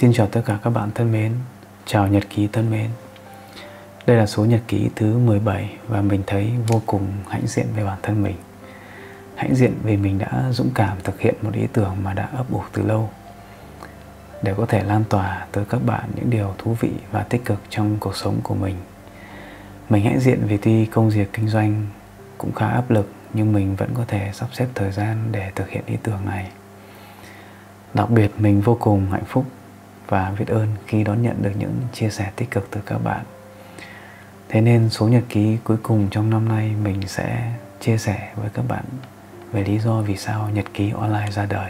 Xin chào tất cả các bạn thân mến. Chào nhật ký thân mến. Đây là số nhật ký thứ 17 và mình thấy vô cùng hãnh diện về bản thân mình. Hãnh diện vì mình đã dũng cảm thực hiện một ý tưởng mà đã ấp ủ từ lâu, để có thể lan tỏa tới các bạn những điều thú vị và tích cực trong cuộc sống của mình. Mình hãnh diện vì tuy công việc kinh doanh cũng khá áp lực, nhưng mình vẫn có thể sắp xếp thời gian để thực hiện ý tưởng này. Đặc biệt mình vô cùng hạnh phúc và biết ơn khi đón nhận được những chia sẻ tích cực từ các bạn. Thế nên số nhật ký cuối cùng trong năm nay mình sẽ chia sẻ với các bạn về lý do vì sao nhật ký online ra đời.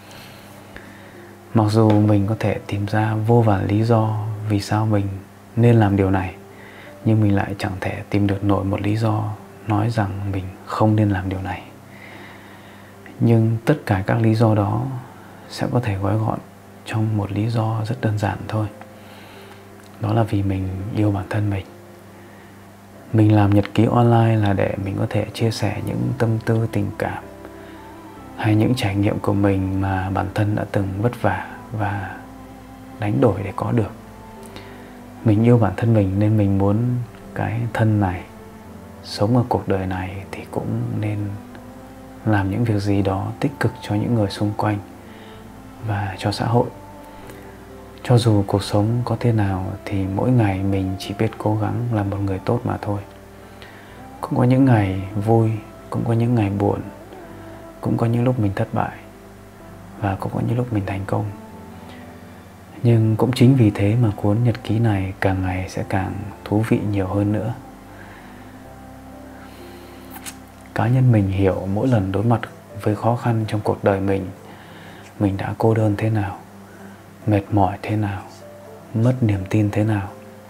Mặc dù mình có thể tìm ra vô vàn lý do vì sao mình nên làm điều này, nhưng mình lại chẳng thể tìm được nổi một lý do nói rằng mình không nên làm điều này. Nhưng tất cả các lý do đó sẽ có thể gói gọn trong một lý do rất đơn giản thôi. Đó là vì mình yêu bản thân mình. Mình làm nhật ký online là để mình có thể chia sẻ những tâm tư tình cảm hay những trải nghiệm của mình mà bản thân đã từng vất vả và đánh đổi để có được. Mình yêu bản thân mình nên mình muốn cái thân này, sống ở cuộc đời này thì cũng nên làm những việc gì đó tích cực cho những người xung quanh và cho xã hội. Cho dù cuộc sống có thế nào thì mỗi ngày mình chỉ biết cố gắng làm một người tốt mà thôi. Cũng có những ngày vui, cũng có những ngày buồn, cũng có những lúc mình thất bại và cũng có những lúc mình thành công. Nhưng cũng chính vì thế mà cuốn nhật ký này càng ngày sẽ càng thú vị nhiều hơn nữa. Cá nhân mình hiểu mỗi lần đối mặt với khó khăn trong cuộc đời mình đã cô đơn thế nào, mệt mỏi thế nào, mất niềm tin thế nào.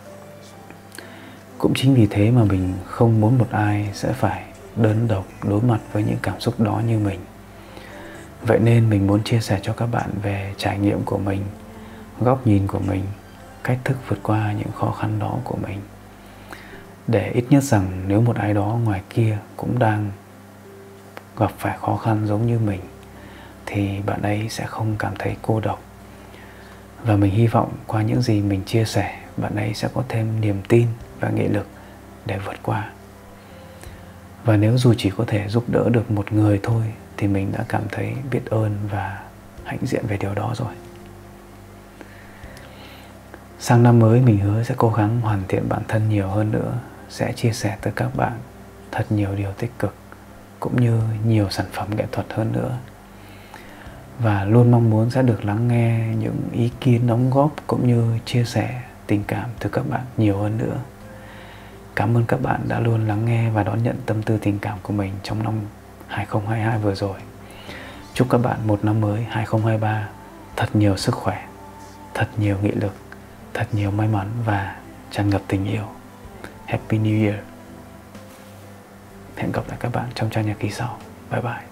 Cũng chính vì thế mà mình không muốn một ai sẽ phải đơn độc đối mặt với những cảm xúc đó như mình. Vậy nên mình muốn chia sẻ cho các bạn về trải nghiệm của mình, góc nhìn của mình, cách thức vượt qua những khó khăn đó của mình. Để ít nhất rằng nếu một ai đó ngoài kia cũng đang gặp phải khó khăn giống như mình thì bạn ấy sẽ không cảm thấy cô độc. Và mình hy vọng qua những gì mình chia sẻ, bạn ấy sẽ có thêm niềm tin và nghị lực để vượt qua. Và nếu dù chỉ có thể giúp đỡ được một người thôi thì mình đã cảm thấy biết ơn và hãnh diện về điều đó rồi. Sang năm mới mình hứa sẽ cố gắng hoàn thiện bản thân nhiều hơn nữa, sẽ chia sẻ tới các bạn thật nhiều điều tích cực cũng như nhiều sản phẩm nghệ thuật hơn nữa. Và luôn mong muốn sẽ được lắng nghe những ý kiến đóng góp cũng như chia sẻ tình cảm từ các bạn nhiều hơn nữa. Cảm ơn các bạn đã luôn lắng nghe và đón nhận tâm tư tình cảm của mình trong năm 2022 vừa rồi. Chúc các bạn một năm mới 2023 thật nhiều sức khỏe, thật nhiều nghị lực, thật nhiều may mắn và tràn ngập tình yêu. Happy New Year! Hẹn gặp lại các bạn trong trang nhật ký sau. Bye bye!